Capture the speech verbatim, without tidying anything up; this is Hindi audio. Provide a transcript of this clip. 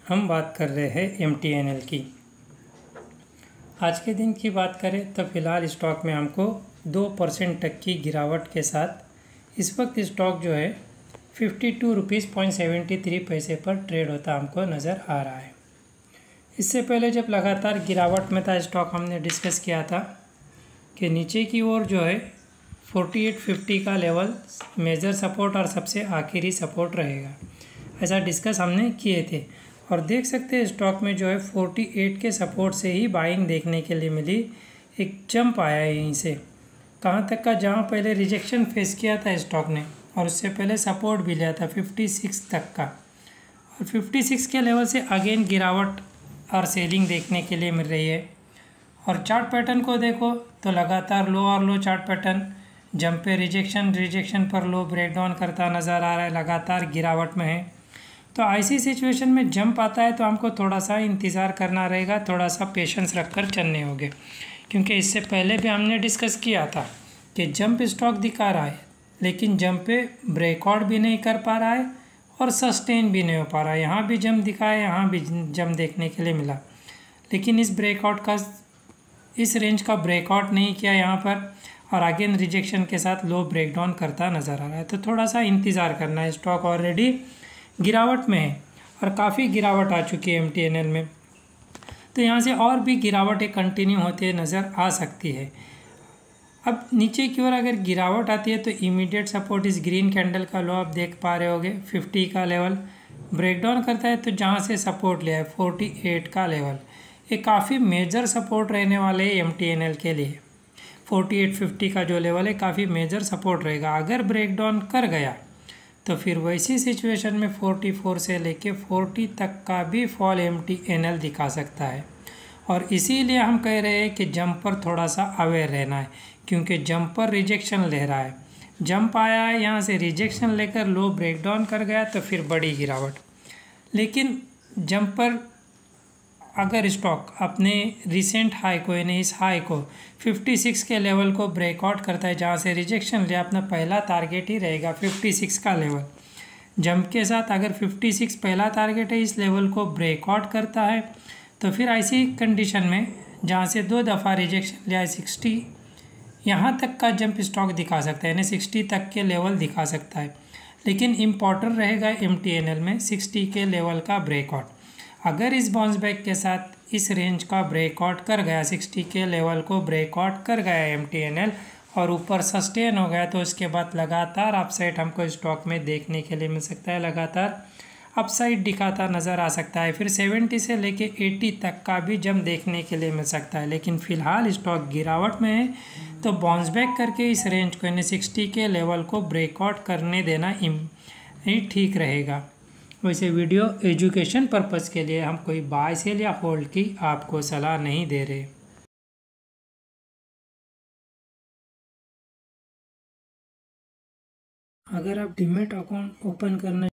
हम बात कर रहे हैं एम टी एन एल की। आज के दिन की बात करें तो फ़िलहाल स्टॉक में हमको दो परसेंट तक की गिरावट के साथ इस वक्त स्टॉक जो है fifty two rupees point seventy three पैसे पर ट्रेड होता हमको नज़र आ रहा है। इससे पहले जब लगातार गिरावट में था स्टॉक, हमने डिस्कस किया था कि नीचे की ओर जो है फोर्टी एट फिफ्टी का लेवल मेजर सपोर्ट और सबसे आखिरी सपोर्ट रहेगा, ऐसा डिस्कस हमने किए थे। और देख सकते हैं स्टॉक में जो है फोर्टी एट के सपोर्ट से ही बाइंग देखने के लिए मिली। एक जंप आया है यहीं से कहाँ तक का, जहाँ पहले रिजेक्शन फेस किया था स्टॉक ने और उससे पहले सपोर्ट भी लिया था फिफ्टी सिक्स तक का, और फिफ्टी सिक्स के लेवल से अगेन गिरावट और सेलिंग देखने के लिए मिल रही है। और चार्ट पैटर्न को देखो तो लगातार लो और लो चार्ट पैटर्न, जंप पे रिजेक्शन, रिजेक्शन पर लो ब्रेकडाउन करता नज़र आ रहा है, लगातार गिरावट में है। तो ऐसी सिचुएशन में जंप आता है तो हमको थोड़ा सा इंतज़ार करना रहेगा, थोड़ा सा पेशेंस रखकर चलने होंगे, क्योंकि इससे पहले भी हमने डिस्कस किया था कि जंप स्टॉक दिखा रहा है लेकिन जंप पे ब्रेकआउट भी नहीं कर पा रहा है और सस्टेन भी नहीं हो पा रहा है। यहाँ भी जंप दिखा है, यहाँ भी जंप देखने के लिए मिला, लेकिन इस ब्रेकआउट का इस रेंज का ब्रेकआउट नहीं किया यहाँ पर, और अगेन रिजेक्शन के साथ लो ब्रेकडाउन करता नज़र आ रहा है। तो थोड़ा सा इंतज़ार करना है, स्टॉक ऑलरेडी गिरावट में है और काफ़ी गिरावट आ चुकी है एम टी एन एल में, तो यहाँ से और भी गिरावटें कंटिन्यू होते नज़र आ सकती है। अब नीचे की ओर अगर गिरावट आती है तो इमीडिएट सपोर्ट इस ग्रीन कैंडल का लो आप देख पा रहे होगे, फिफ्टी का लेवल ब्रेकडाउन करता है तो जहाँ से सपोर्ट लिया है फोर्टी एट का लेवल, ये काफ़ी मेजर सपोर्ट रहने वाले है एम टी एन एल के लिए। फोर्टी एट फिफ्टी का जो लेवल है काफ़ी मेजर सपोर्ट रहेगा। अगर ब्रेकडाउन कर गया तो फिर वैसी सिचुएशन में फोर्टी फोर से लेके फोर्टी तक का भी fall M T N L दिखा सकता है। और इसीलिए हम कह रहे हैं कि जंप पर थोड़ा सा अवेयर रहना है, क्योंकि जंप पर रिजेक्शन ले रहा है, जंप आया है यहाँ से रिजेक्शन लेकर लो ब्रेकडाउन कर गया तो फिर बड़ी गिरावट। लेकिन जंप पर अगर स्टॉक अपने रिसेंट हाई को यानी इस हाई को फिफ्टी सिक्स के लेवल को ब्रेकआउट करता है, जहाँ से रिजेक्शन लिया, अपना पहला टारगेट ही रहेगा फिफ्टी सिक्स का लेवल। जंप के साथ अगर फिफ्टी सिक्स पहला टारगेट है, इस लेवल को ब्रेकआउट करता है तो फिर ऐसी कंडीशन में जहाँ से दो दफ़ा रिजेक्शन लिया है सिक्सटी, यहाँ तक का जंप स्टॉक दिखा सकता है, यानी सिक्सटी तक के लेवल दिखा सकता है। लेकिन इम्पॉर्टेंट रहेगा एम टी एन एल में सिक्सटी के लेवल का ब्रेकआउट। अगर इस बाउंस बैक के साथ इस रेंज का ब्रेकआउट कर गया, सिक्सटी के लेवल को ब्रेकआउट कर गया एम टी एन एल और ऊपर सस्टेन हो गया, तो उसके बाद लगातार अपसाइड हमको स्टॉक में देखने के लिए मिल सकता है, लगातार अपसाइड दिखाता नज़र आ सकता है। फिर सेवेंटी से लेके एटी तक का भी जंप देखने के लिए मिल सकता है। लेकिन फ़िलहाल स्टॉक गिरावट में है तो बाउंस बैक करके इस रेंज को यानी सिक्सटी के लेवल को ब्रेकआउट करने देना ही ठीक रहेगा। वैसे वीडियो एजुकेशन पर्पज़ के लिए हम कोई बाय सेल या होल्ड की आपको सलाह नहीं दे रहे। अगर आप डीमैट अकाउंट ओपन करना